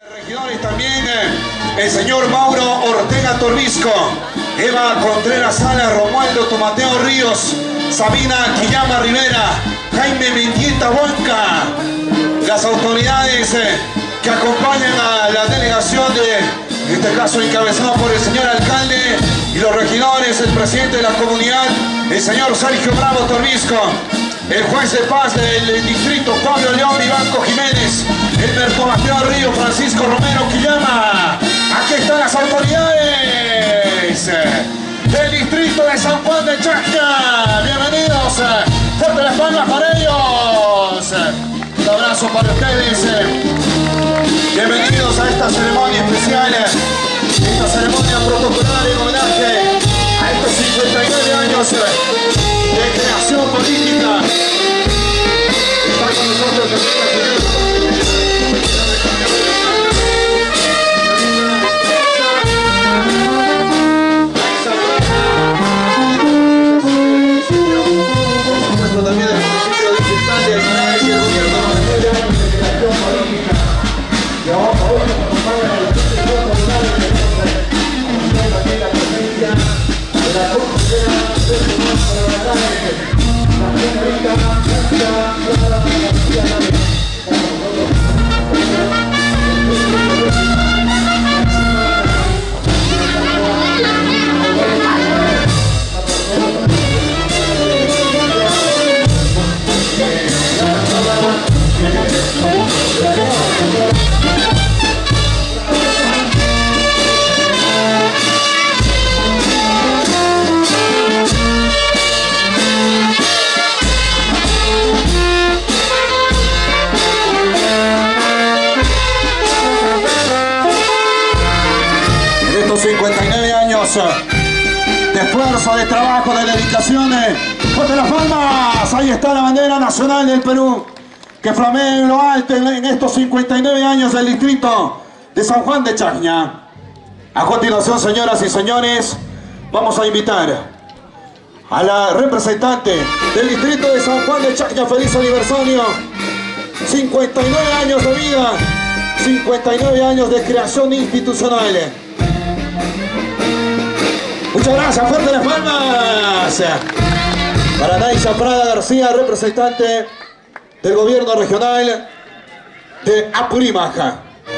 Regidores también, el señor Mauro Ortega Torbisco, Eva Contreras Sala, Romualdo Tomateo Ríos, Sabina Quillama Rivera, Jaime Mendieta Huanca, las autoridades que acompañan a la delegación en este caso encabezado por el señor alcalde, y los regidores, el presidente de la comunidad, el señor Sergio Bravo Torbisco, el juez de paz del distrito Pablo León Vivanco Jiménez, el mercomateo Río Francisco Romero Quillama. Aquí están las autoridades del distrito de San Juan de Chacna. Bienvenidos, fuerte las palmas para ellos. Un abrazo para ustedes. Bienvenidos a esta ceremonia especial, esta ceremonia protocolar en homenaje a estos 59 años de creación política. Está con nosotros el señor. También del municipio distrital de Aymaraes y el gobierno de la integración política. Y ahora hoy nos acompaña la Secretaría Comunal de la presencia de la consejera del señor Parabatán, la señorita de esfuerzo, de trabajo, de dedicaciones. ¡Fuerte las palmas! Ahí está la bandera nacional del Perú, que flamea en lo alto en estos 59 años del distrito de San Juan de Chacna. A continuación, señoras y señores, vamos a invitar a la representante del distrito de San Juan de Chacna. ¡Feliz aniversario! 59 años de vida, 59 años de creación institucional. Muchas gracias, fuerte las palmas para Naisa Prada García, representante del gobierno regional de Apurímac.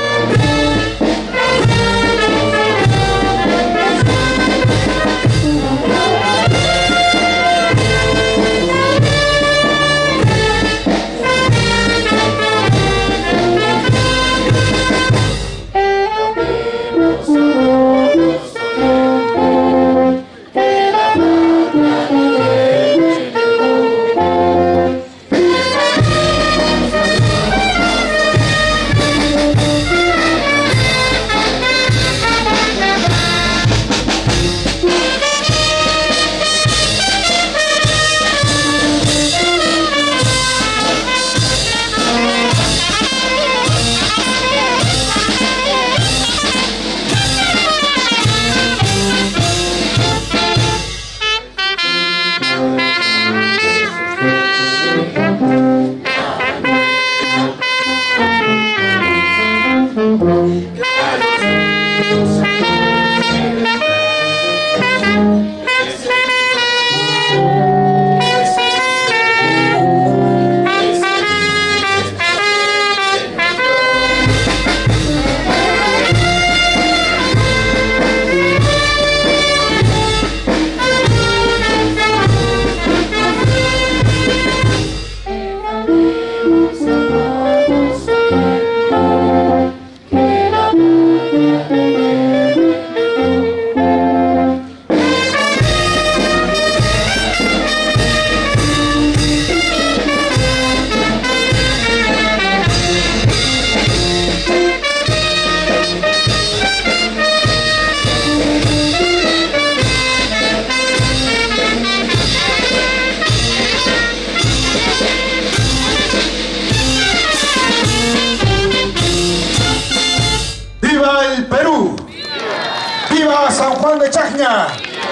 San Juan de Chacna.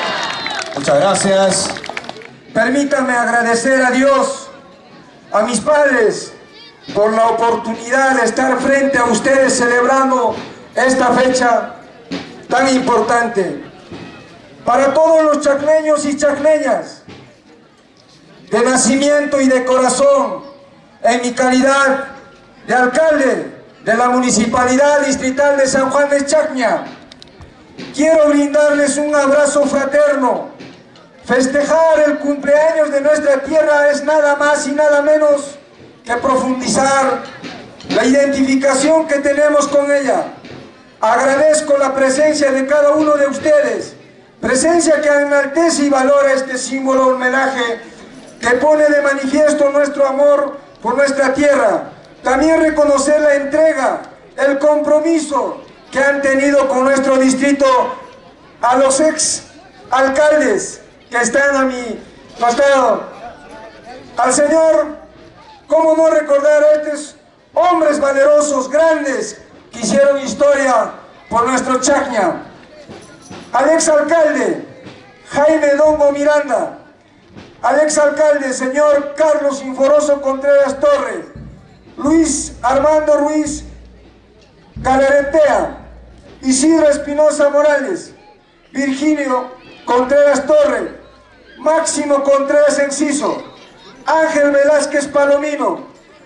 Muchas gracias. Permítanme agradecer a Dios, a mis padres por la oportunidad de estar frente a ustedes celebrando esta fecha tan importante. Para todos los chacneños y chacneñas, de nacimiento y de corazón, en mi calidad de alcalde de la Municipalidad Distrital de San Juan de Chacña, quiero brindarles un abrazo fraterno. Festejar el cumpleaños de nuestra tierra es nada más y nada menos que profundizar la identificación que tenemos con ella. Agradezco la presencia de cada uno de ustedes, presencia que enaltece y valora este símbolo homenaje que pone de manifiesto nuestro amor por nuestra tierra. También reconocer la entrega, el compromiso que han tenido con nuestro distrito a los ex alcaldes que están a mi costado. Al señor, cómo no recordar a estos hombres valerosos, grandes, que hicieron historia por nuestro Chacña. Al ex alcalde Jaime Dongo Miranda, al exalcalde señor Carlos Inforoso Contreras Torre, Luis Armando Ruiz Galaretea, Isidro Espinosa Morales, Virginio Contreras Torre, Máximo Contreras Enciso, Ángel Velázquez Palomino,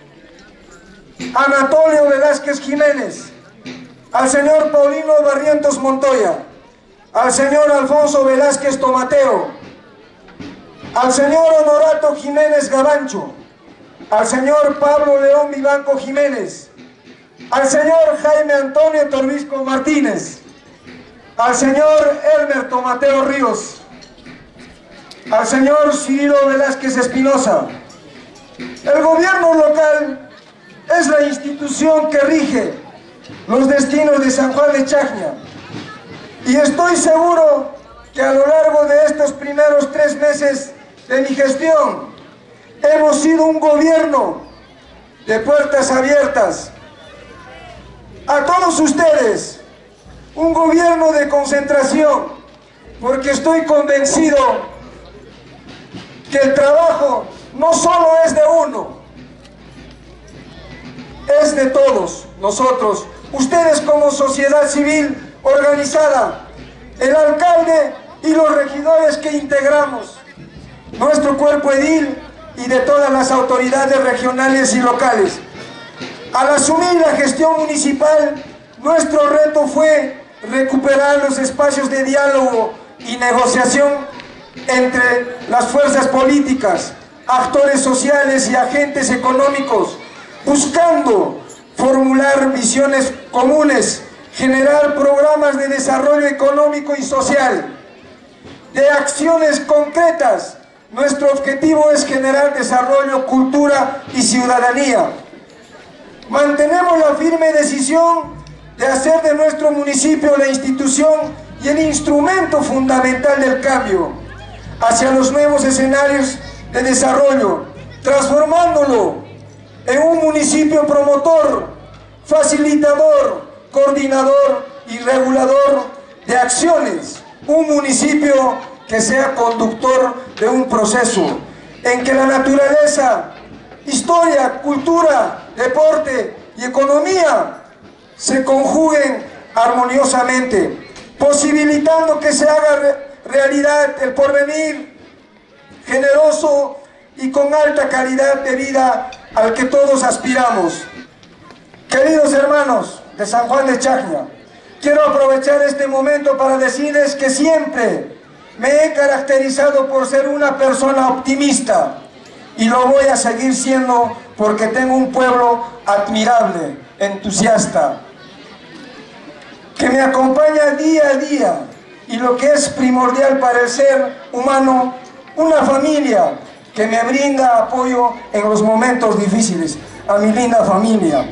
Anatolio Velázquez Jiménez, al señor Paulino Barrientos Montoya, al señor Alfonso Velázquez Tomateo, al señor Honorato Jiménez Gabancho, al señor Pablo León Vivanco Jiménez, al señor Jaime Antonio Torbisco Martínez, al señor Elmer Tomateo Ríos, al señor Cirilo Velázquez Espinosa. El gobierno local es la institución que rige los destinos de San Juan de Chacña, y estoy seguro que a lo largo de estos primeros 3 meses de mi gestión hemos sido un gobierno de puertas abiertas a todos ustedes, un gobierno de concentración, porque estoy convencido que el trabajo no solo es de uno, es de todos nosotros, ustedes como sociedad civil organizada, el alcalde y los regidores que integramos nuestro cuerpo edil y de todas las autoridades regionales y locales. Al asumir la gestión municipal, nuestro reto fue recuperar los espacios de diálogo y negociación entre las fuerzas políticas, actores sociales y agentes económicos, buscando formular visiones comunes, generar programas de desarrollo económico y social, de acciones concretas. Nuestro objetivo es generar desarrollo, cultura y ciudadanía. Mantenemos la firme decisión de hacer de nuestro municipio la institución y el instrumento fundamental del cambio hacia los nuevos escenarios de desarrollo, transformándolo en un municipio promotor, facilitador, coordinador y regulador de acciones, un municipio que sea conductor de un proceso en que la naturaleza, historia, cultura, deporte y economía se conjuguen armoniosamente, posibilitando que se haga realidad el porvenir generoso y con alta calidad de vida al que todos aspiramos. Queridos hermanos de San Juan de Chacña, quiero aprovechar este momento para decirles que siempre me he caracterizado por ser una persona optimista y lo voy a seguir siendo porque tengo un pueblo admirable, entusiasta, que me acompaña día a día, y lo que es primordial para el ser humano, una familia que me brinda apoyo en los momentos difíciles, a mi linda familia.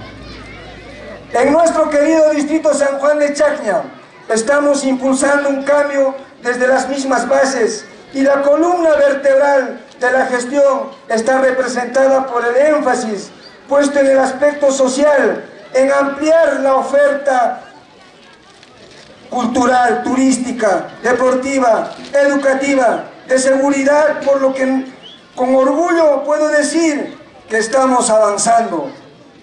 En nuestro querido distrito San Juan de Chacña estamos impulsando un cambio desde las mismas bases, y la columna vertebral de la gestión está representada por el énfasis puesto en el aspecto social, en ampliar la oferta cultural, turística, deportiva, educativa, de seguridad, por lo que con orgullo puedo decir que estamos avanzando.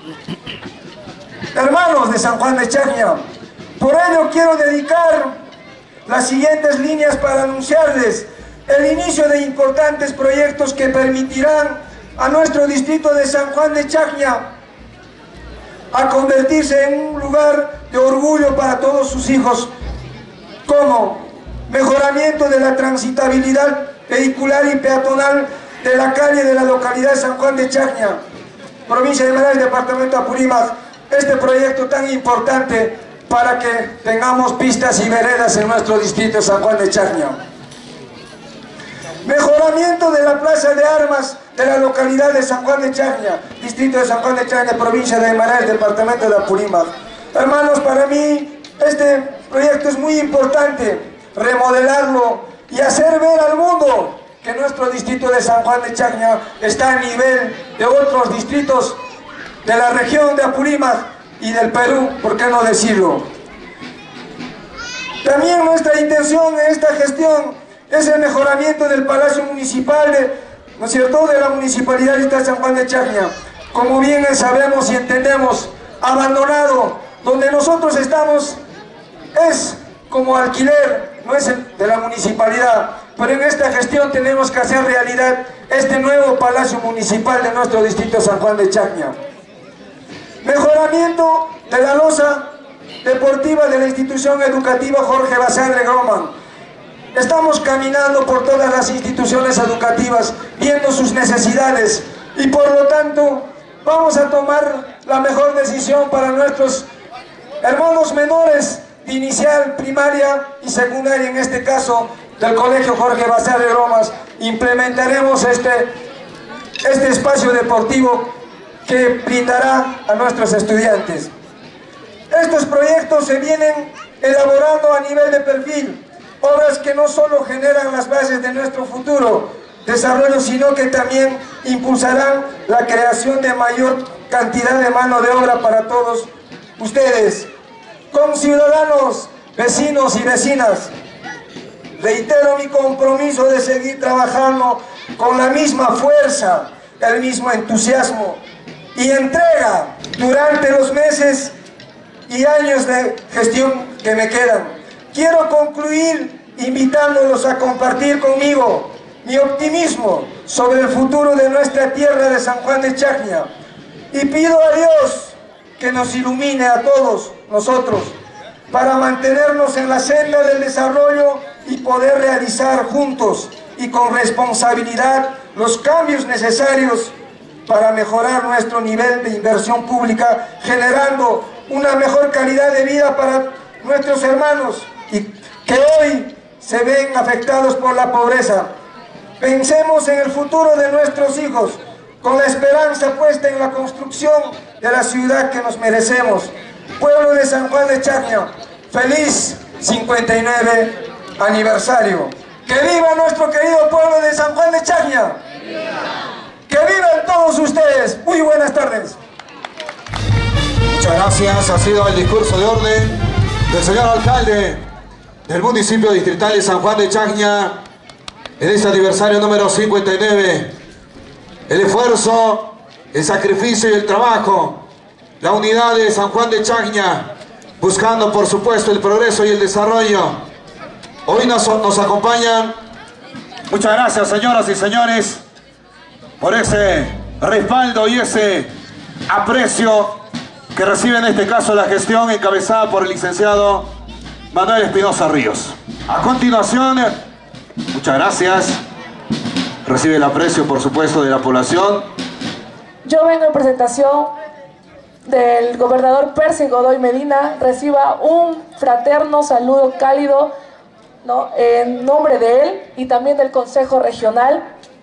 Hermanos de San Juan de Chacña, por ello quiero dedicar las siguientes líneas para anunciarles el inicio de importantes proyectos que permitirán a nuestro distrito de San Juan de Chacña a convertirse en un lugar de orgullo para todos sus hijos, como mejoramiento de la transitabilidad vehicular y peatonal de la calle de la localidad de San Juan de Chacña, provincia de Aymara, departamento de Apurímac. Este proyecto tan importante para que tengamos pistas y veredas en nuestro distrito de San Juan de Chacña. Mejoramiento de la plaza de armas de la localidad de San Juan de Chacña, distrito de San Juan de Chacña, provincia de Aymara, departamento de Apurímac. Hermanos, para mí este proyecto es muy importante, remodelarlo y hacer ver al mundo que nuestro distrito de San Juan de Chacña está a nivel de otros distritos de la región de Apurímac y del Perú, ¿por qué no decirlo? También nuestra intención en esta gestión es el mejoramiento del Palacio Municipal ¿no es cierto?, de la Municipalidad de San Juan de Chacña. Como bien sabemos y entendemos, abandonado, donde nosotros estamos es como alquiler, no es de la municipalidad, pero en esta gestión tenemos que hacer realidad este nuevo Palacio Municipal de nuestro distrito de San Juan de Chacña. Mejoramiento de la losa deportiva de la institución educativa Jorge Basadre Groman. Estamos caminando por todas las instituciones educativas, viendo sus necesidades y por lo tanto vamos a tomar la mejor decisión para nuestros hermanos menores de inicial, primaria y secundaria, en este caso del Colegio Jorge Basadre Groman. Implementaremos este espacio deportivo que brindará a nuestros estudiantes. Estos proyectos se vienen elaborando a nivel de perfil, obras que no solo generan las bases de nuestro futuro desarrollo, sino que también impulsarán la creación de mayor cantidad de mano de obra para todos ustedes. Como ciudadanos, vecinos y vecinas, reitero mi compromiso de seguir trabajando con la misma fuerza, el mismo entusiasmo y entrega durante los meses y años de gestión que me quedan. Quiero concluir invitándolos a compartir conmigo mi optimismo sobre el futuro de nuestra tierra de San Juan de Chacña y pido a Dios que nos ilumine a todos nosotros para mantenernos en la senda del desarrollo y poder realizar juntos y con responsabilidad los cambios necesarios para mejorar nuestro nivel de inversión pública, generando una mejor calidad de vida para nuestros hermanos y que hoy se ven afectados por la pobreza. Pensemos en el futuro de nuestros hijos, con la esperanza puesta en la construcción de la ciudad que nos merecemos. Pueblo de San Juan de Chacña, feliz 59 aniversario. ¡Que viva nuestro querido pueblo de San Juan de Chacña! ¡Que vivan todos ustedes! Muy buenas tardes. Muchas gracias. Ha sido el discurso de orden del señor alcalde del municipio distrital de San Juan de Chacña en este aniversario número 59. El esfuerzo, el sacrificio y el trabajo, la unidad de San Juan de Chacña, buscando por supuesto el progreso y el desarrollo. Hoy nos acompañan. Muchas gracias, señoras y señores, por ese respaldo y ese aprecio que recibe en este caso la gestión encabezada por el licenciado Manuel Espinosa Ríos. A continuación, muchas gracias, recibe el aprecio por supuesto de la población. Yo vengo en presentación del gobernador Percy Godoy Medina. Reciba un fraterno saludo cálido, ¿no?, en nombre de él y también del Consejo Regional.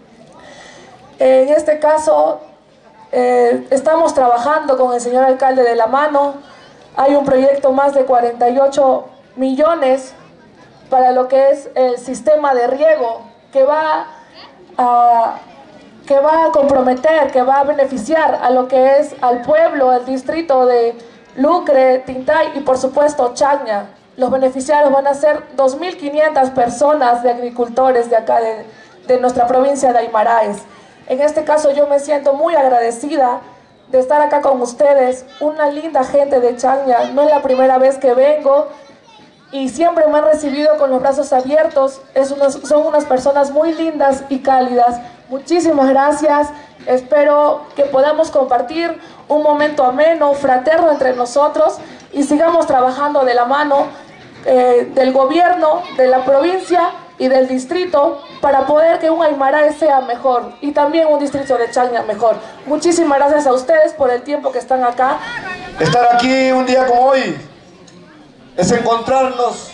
En este caso estamos trabajando con el señor alcalde de la mano. Hay un proyecto más de 48 millones para lo que es el sistema de riego que va a comprometer, que va a beneficiar a lo que es al pueblo, al distrito de Lucre, Tintay y por supuesto Chacña. Los beneficiarios van a ser 2.500 personas de agricultores de acá de nuestra provincia de Aymaraes. En este caso yo me siento muy agradecida de estar acá con ustedes, una linda gente de Chacña. No es la primera vez que vengo y siempre me han recibido con los brazos abiertos. Son unas personas muy lindas y cálidas. Muchísimas gracias. Espero que podamos compartir un momento ameno, fraterno entre nosotros y sigamos trabajando de la mano del gobierno, de la provincia y del distrito para poder que un Aymarae sea mejor y también un distrito de Chacña mejor. Muchísimas gracias a ustedes por el tiempo que están acá. Estar aquí un día como hoy es encontrarnos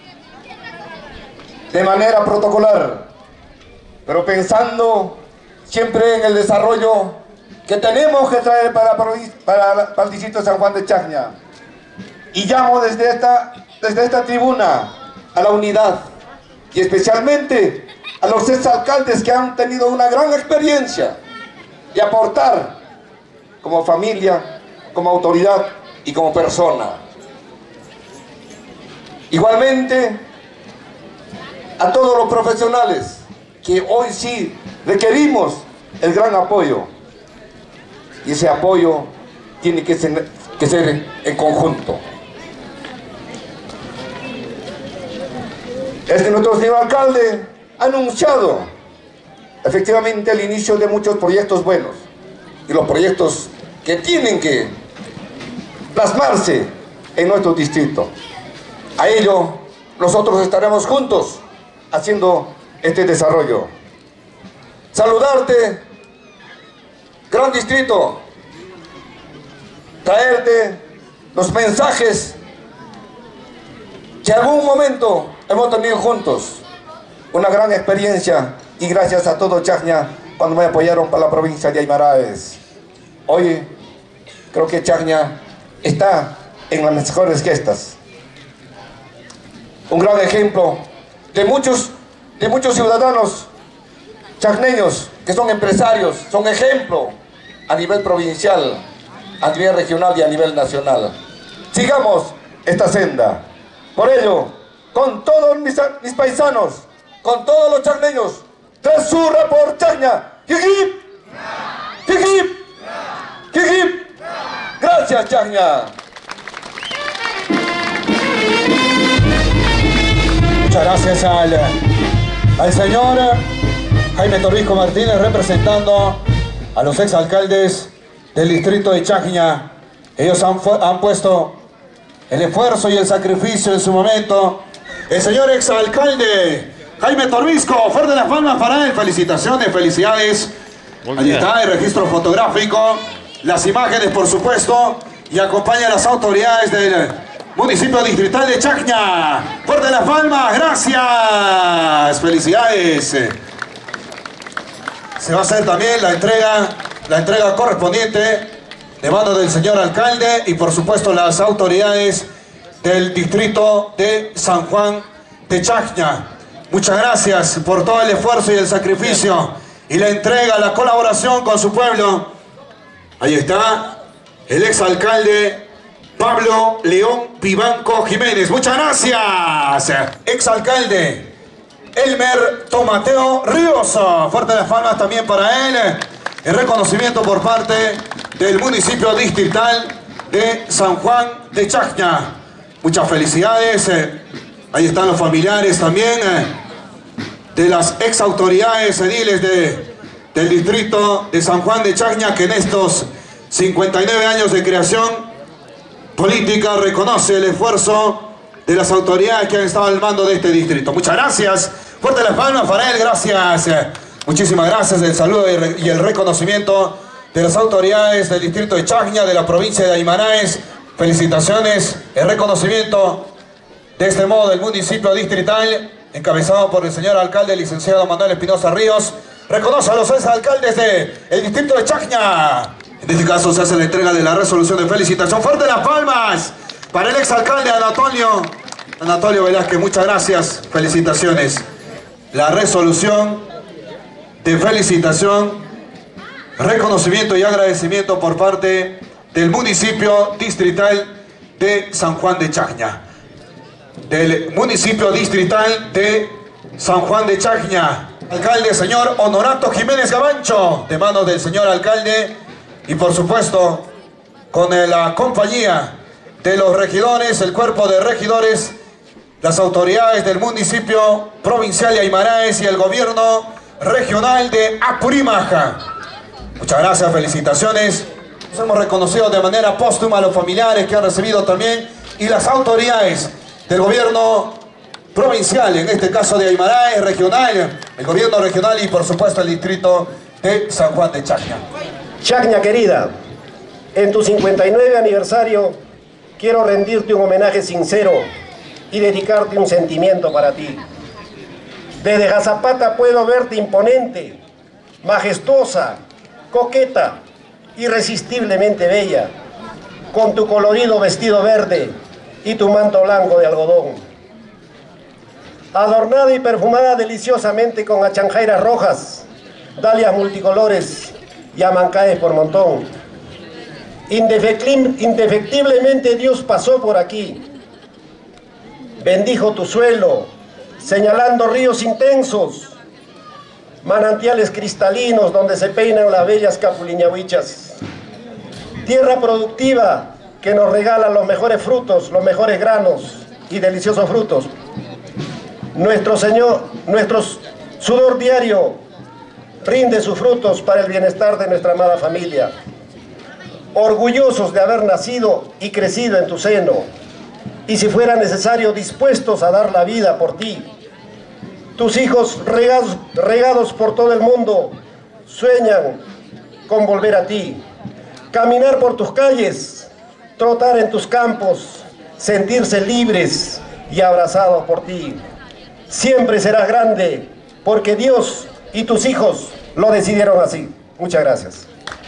de manera protocolar, pero pensando siempre en el desarrollo que tenemos que traer para el distrito de San Juan de Chacña. Y llamo desde esta tribuna a la unidad y especialmente a los exalcaldes que han tenido una gran experiencia de aportar como familia, como autoridad y como persona. Igualmente a todos los profesionales que hoy sí requerimos el gran apoyo, y ese apoyo tiene que ser en conjunto. Nuestro señor alcalde ha anunciado efectivamente el inicio de muchos proyectos buenos y los proyectos que tienen que plasmarse en nuestro distrito. A ello nosotros estaremos juntos haciendo este desarrollo. Saludarte, gran distrito, traerte los mensajes que en algún momento hemos tenido juntos, una gran experiencia, y gracias a todo Chacña cuando me apoyaron para la provincia de Aymaraes. Hoy creo que Chacña está en las mejores gestas. Un gran ejemplo de muchos ciudadanos chacneños que son empresarios, son ejemplo a nivel provincial, a nivel regional y a nivel nacional. Sigamos esta senda. Por ello, con todos mis paisanos, con todos los chacneños, ¡Tresurra por Chacña! ¡Jijip! ¡Jijip! ¡Jijip! ¡Gracias, Chacña! Muchas gracias al señor Jaime Torvisco Martínez, representando a los exalcaldes del distrito de Chacña. Ellos han puesto el esfuerzo y el sacrificio en su momento. El señor exalcalde Jaime Torvisco, fuerte las palmas para él. Felicitaciones, felicidades. Allí está el registro fotográfico, las imágenes por supuesto, y acompaña a las autoridades del municipio distrital de Chacña. Fuerte las palmas, gracias, felicidades. Se va a hacer también la entrega correspondiente de mano del señor alcalde y por supuesto las autoridades del distrito de San Juan de Chacña. Muchas gracias por todo el esfuerzo y el sacrificio y la entrega, la colaboración con su pueblo. Ahí está el exalcalde Pablo León Vivanco Jiménez. Muchas gracias. Exalcalde Elmer Tomateo Ríos. Fuerte las palmas también para él. El reconocimiento por parte del municipio distrital de San Juan de Chacña. Muchas felicidades. Ahí están los familiares también de las ex autoridades ediles del distrito de San Juan de Chacña, que en estos 59 años de creación política reconoce el esfuerzo de las autoridades que han estado al mando de este distrito. Muchas gracias. Fuerte las palmas para él. Gracias. Muchísimas gracias. El saludo y el reconocimiento de las autoridades del distrito de Chacña, de la provincia de Aymaraes. Felicitaciones. El reconocimiento de este modo del municipio distrital, encabezado por el señor alcalde, licenciado Manuel Espinosa Ríos, reconoce a los exalcaldes del distrito de Chacña. En este caso se hace la entrega de la resolución de felicitación. ¡Fuerte las palmas para el exalcalde Anatolio Velázquez! Muchas gracias, felicitaciones. La resolución de felicitación, reconocimiento y agradecimiento por parte del municipio distrital de San Juan de Chacña. Del municipio distrital de San Juan de Chacña. Alcalde, señor Honorato Jiménez Gabancho, de manos del señor alcalde, y por supuesto con la compañía de los regidores, el cuerpo de regidores, las autoridades del municipio provincial de Aymaraes y el gobierno regional de Apurímac. Muchas gracias, felicitaciones. Nos hemos reconocido de manera póstuma a los familiares que han recibido también y las autoridades del gobierno provincial, en este caso de Aymaraes, regional, el gobierno regional y por supuesto el distrito de San Juan de Chacña. Chacña querida, en tu 59 aniversario quiero rendirte un homenaje sincero y dedicarte un sentimiento para ti. Desde Gazapata puedo verte imponente, majestuosa, coqueta, irresistiblemente bella, con tu colorido vestido verde y tu manto blanco de algodón. Adornada y perfumada deliciosamente con achanjairas rojas, dalias multicolores y amancaes por montón. Indefectiblemente Dios pasó por aquí, bendijo tu suelo, señalando ríos intensos, manantiales cristalinos donde se peinan las bellas capuliñahuichas. Tierra productiva que nos regala los mejores frutos, los mejores granos y deliciosos frutos. Nuestro sudor diario rinde sus frutos para el bienestar de nuestra amada familia. Orgullosos de haber nacido y crecido en tu seno, y si fuera necesario, dispuestos a dar la vida por ti. Tus hijos regados por todo el mundo sueñan con volver a ti, caminar por tus calles, trotar en tus campos, sentirse libres y abrazados por ti. Siempre serás grande, porque Dios y tus hijos lo decidieron así. Muchas gracias.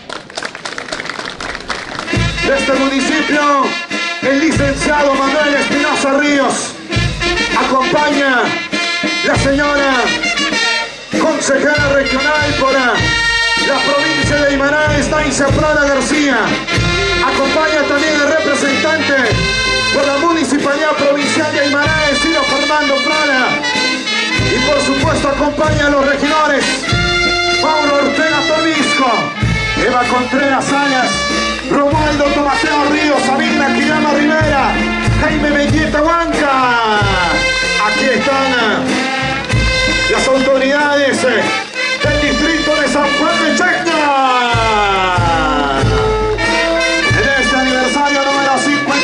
De este municipio, el licenciado Manuel Espinosa Ríos. Acompaña la señora consejera regional por la provincia de Aymaraes, Daisy Prada García. Acompaña también el representante por la municipalidad provincial de Aymaraes, Ciro Fernando Prada. Y por supuesto acompaña a los regidores Mauro Ortega Torbisco, Eva Contreras Salas, Romualdo Tomateo Ríos, Sabina Quillama Rivera, Jaime Mendieta Huanca. Aquí están las autoridades del distrito de San Juan de Chacña. En este aniversario número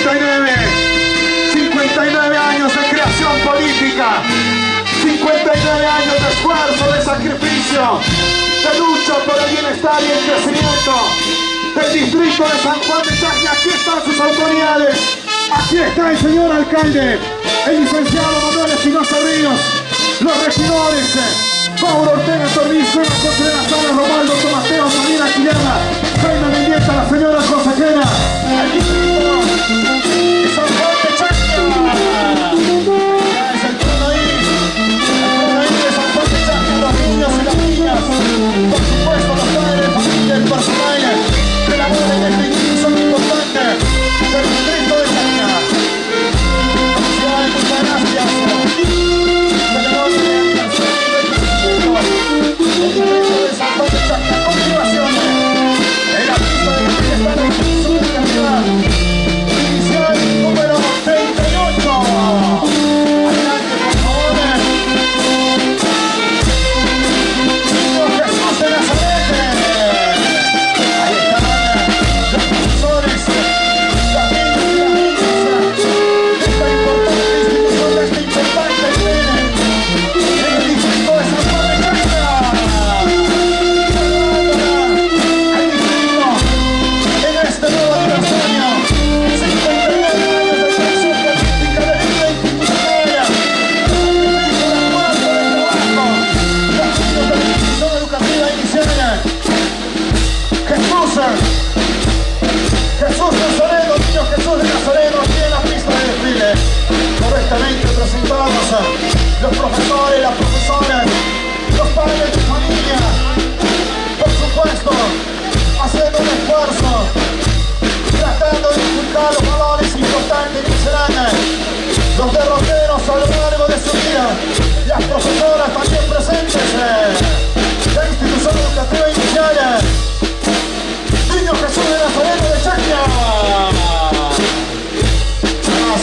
59 años de creación política, 59 años de esfuerzo, de sacrificio, de lucha por el bienestar y el crecimiento del distrito de San Juan de Chacña. Aquí están sus autoridades. Aquí está el señor alcalde, el licenciado Manuel Espinosa Ríos, los regidores Mauro Ortega Torbisco, Eva Contreras Salas, Romualdo Tomateo, Sabina Quillama, Jaime Mendieta, la señora consejera, el distrito de San Juan de Chacña. Es el turno ahí de San Juan de Chacña, los niños y las niñas, por supuesto los padres, familia, el personal de la boda en esta institución importante del distrito de Chacña. Felicidades, muchas gracias. El distrito de San Juan de Chacña. A continuación, en la pista de bienestar de su universidad, iniciado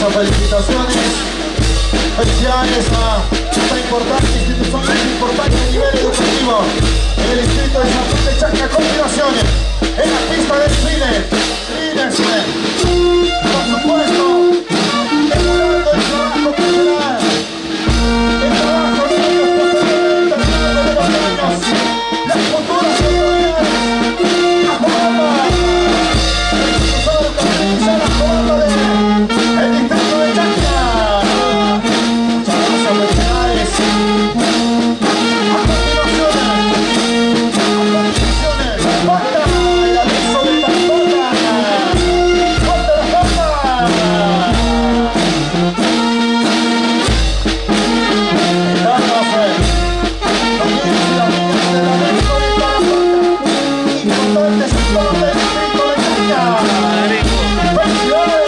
Muchas felicitaciones. Felicidades a esta importante institución, este importante nivel educativo en el distrito de San Juan de Chacna. A continuación, en la pista del cine, lídense, por supuesto, emulando el trabajo que será el trabajo de ellos posteriormente a lo largo de los años, las futuras autoridades, la comanda, el profesor Capriza, la comanda del distrito de Chacna. Felicidades. A continuación, falta el aviso de Tambora. ¡Falta la falta! Importante sector del distrito de Chacna. ¡Felicidades!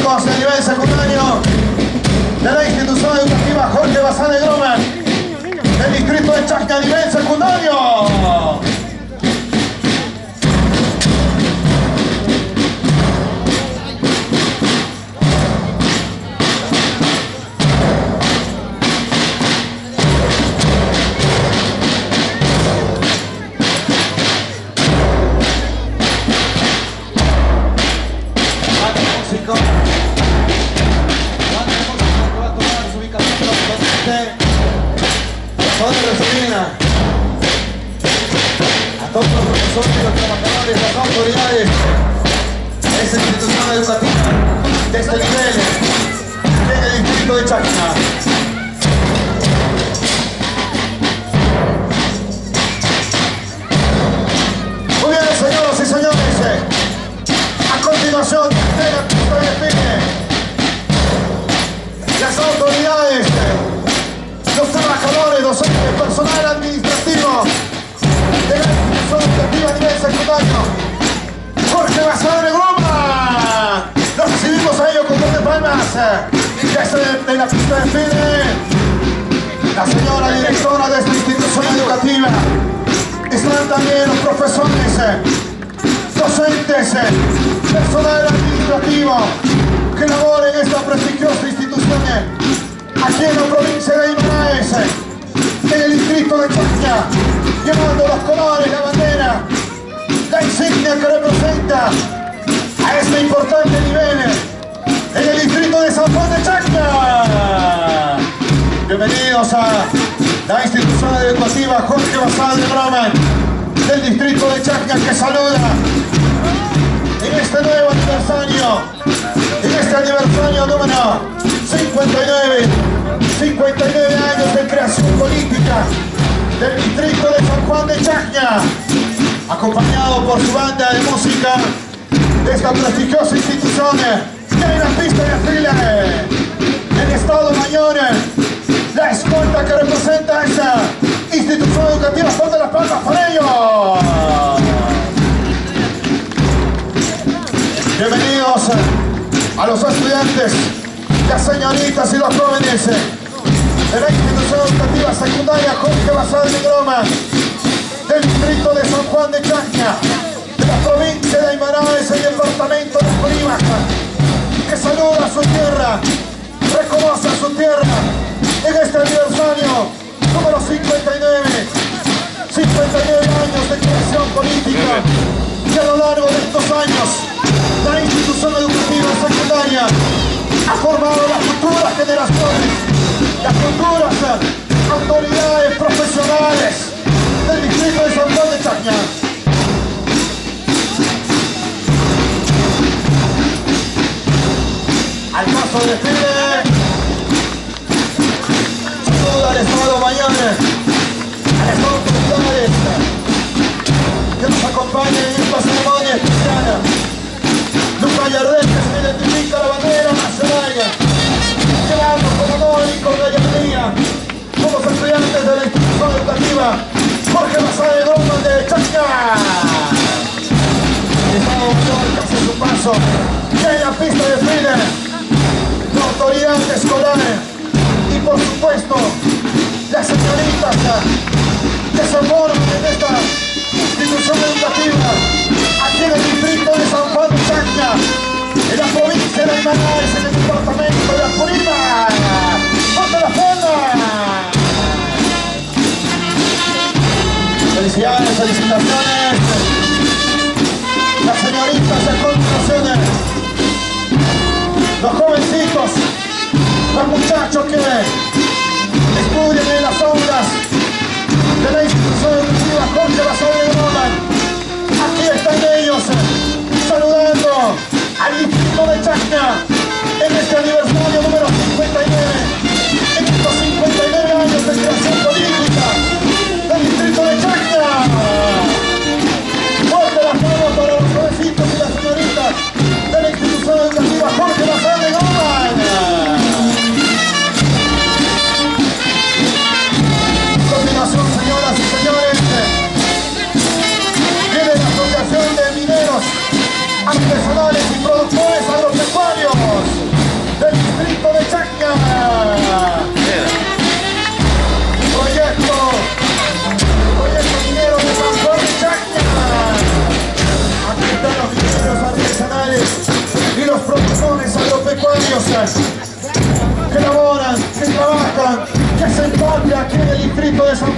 chicos de nivel secundario de la institución educativa Jorge Bazán de Groman, del distrito de Chacna a nivel secundario. A todos los profesores y los trabajadores, las autoridades de esta institución educativa de este nivel en el distrito de Chacna. Muy bien, señoras y señores, a continuación de la pista de desfile, las autoridades, los trabajadores, docentes, personal administrativo de la institución educativa a nivel secundario Jorge Bazán de Groman. Los recibimos a ellos con dos de palmas. De la pista de desfile, la señora directora de esta institución educativa. Están también los profesores, docentes, personal administrativo que labora en esta prestigiosa institución aquí en la provincia de Guimarães, en el distrito de Chacna, llevando los colores, la bandera, la insignia que representa a este importante nivel en el distrito de San Juan de Chacna. Bienvenidos a la institución educativa Jorge Bazán de Groman del distrito de Chacna, que saluda en este nuevo aniversario, número 59 años de creación política del distrito de San Juan de Chacna, acompañado por su banda de música de esta prestigiosa institución que hay en la pista de desfile, el Estado Mayor, la escolta que representa a esa institución educativa. Fuerte las palmas para ellos. Bienvenidos a los estudiantes, las señoritas y los jóvenes de la institución educativa secundaria Jorge Bazán de Groman del distrito de San Juan de Chacna, de la provincia de Guimarães, el departamento de Apurímac, que saluda a su tierra, reconoce a su tierra en este aniversario número 59 años de creación política, y a lo largo de estos años la institución educativa secundaria ha formado las futuras generaciones, las futuras autoridades profesionales del distrito de San Juan de Chacna. Al paso de desfile, saluda al Estado Mayor, a las autoridades que nos acompañan en esta ceremonia especial. Luca Yardel, que se identifica la bandera nacional, llevando con honor y con gallardía como estudiantes de la institución educativa Jorge Bazán de Groman de Chacna. El Estado Mayor que hace su paso, y en la pista de desfile, la autoridad escolar y por supuesto las señoritas que se forman en esta institución educativa aquí en el distrito de San Juan de Chacna, en la provincia de Guimarães, en el departamento de Apurímac. ¡Ponte la palma! Felicidades, felicitaciones. Las señoritas a continuación, los jovencitos, los muchachos que estudian en las aulas de la institución educativa Jorge Bazán de Groman. Aquí están ellos saludando al distrito de Chacna en este aniversario número 59, en estos 59 años de creación política del distrito de Chacna. Fuerte las manos para los jovencitos y las señoritas de la institución educativa Jorge Bazán de Groman. A continuación, señoras y señores,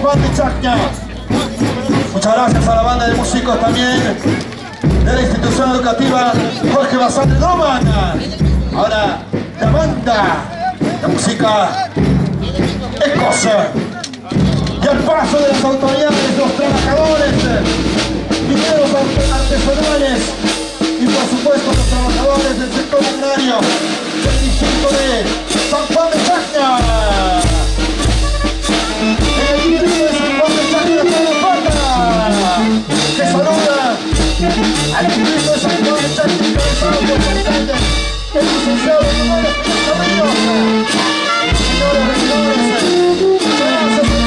Juan de Chacña. Muchas gracias a la banda de músicos también de la institución educativa Jorge Bazán de Doman. Ahora la banda de música Ecos. Y al paso de las autoridades, los trabajadores, mineros artesanales y por supuesto los trabajadores del sector agrario del distrito de San Juan de Chacña. El distrito de San Juan de Chacña que saluda al distrito de San Juan de Chacña encabezado por el alcalde, el licenciado Manuel Espinosa Ríos. Señores regidores, muchas gracias al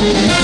Thank you.